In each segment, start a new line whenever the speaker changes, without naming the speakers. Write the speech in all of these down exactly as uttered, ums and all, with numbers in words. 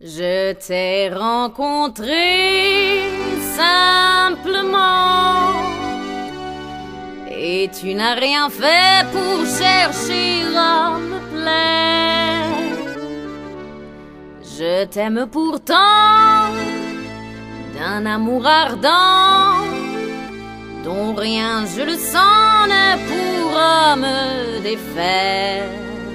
Je t'ai rencontré simplement et tu n'as rien fait pour chercher à me plaire. Je t'aime pourtant d'un amour ardent dont rien, je le sens, ne pourra me défaire.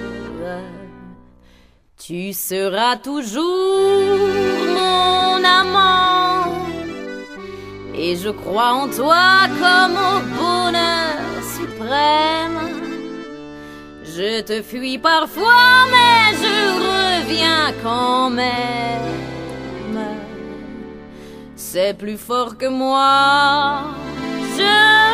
Tu seras toujours mon amant et je crois en toi comme au bonheur suprême. Je te fuis parfois mais je reviens quand même. C'est plus fort que moi, je